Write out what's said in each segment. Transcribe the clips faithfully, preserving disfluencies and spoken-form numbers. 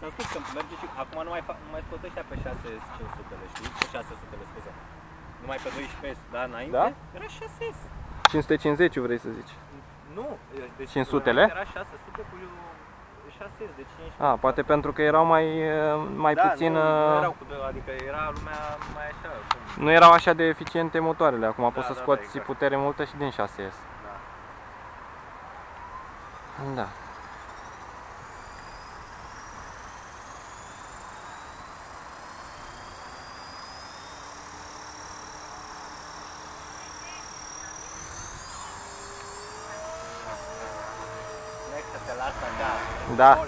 ți-am spus că merge și acum nu mai, nu mai scot ăștia pe șase S cinci sute, știi? Pe șase sute, scuze. Numai pe doisprezece S, da, înainte da? Era șase S. cinci sute cincizeci vrei să zici? Nu, deci cinci sutele? Era șase sute cu șase S, deci cinci sute. Ah, poate pentru că erau mai, mai da, puțin... Nu, nu erau cu doi, adică era lumea mai așa. Cum... Nu erau așa de eficiente motoarele, acum da, poți să da, scoți da, exact. putere multă și din șase S. Da. Da. Să te las așa. Da.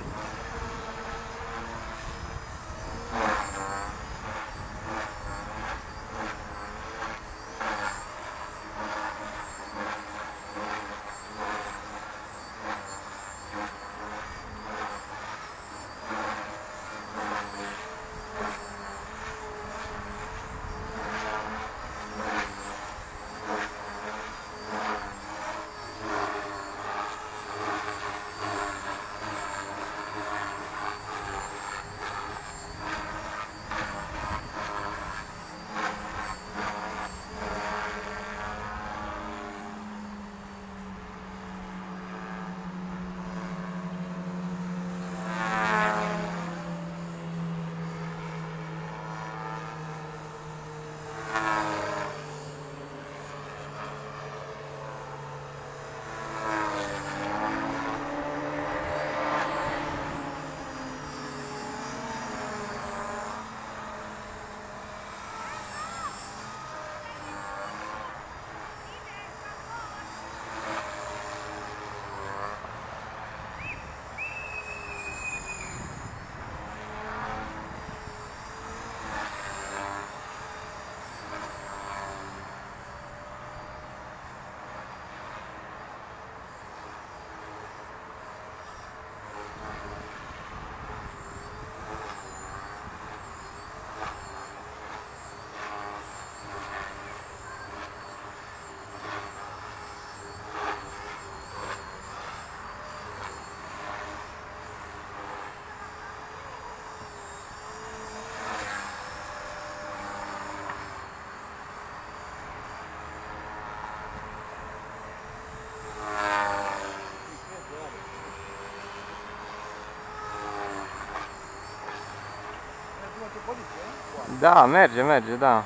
Da, merge, merge, da.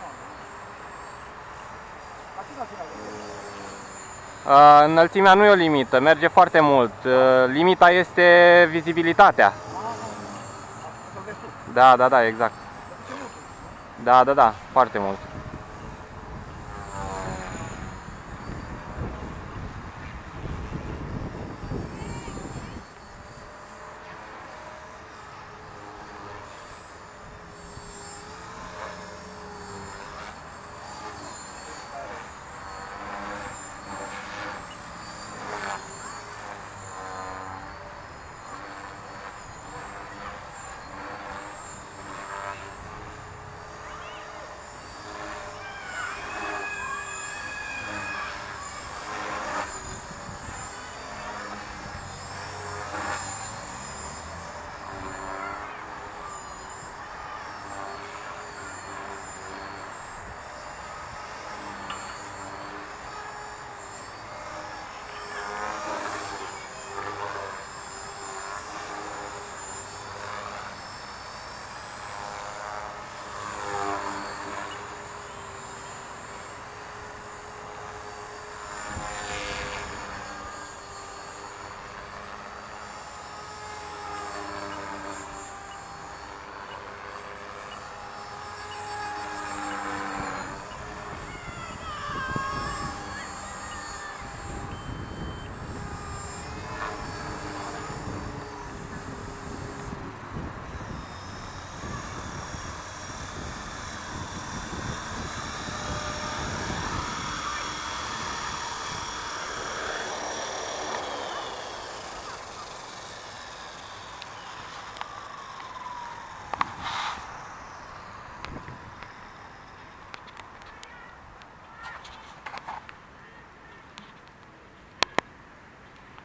Uh, înălțimea nu e o limită, merge foarte mult. Uh, limita este vizibilitatea. Da, da, da, exact. Da, da, da, foarte mult.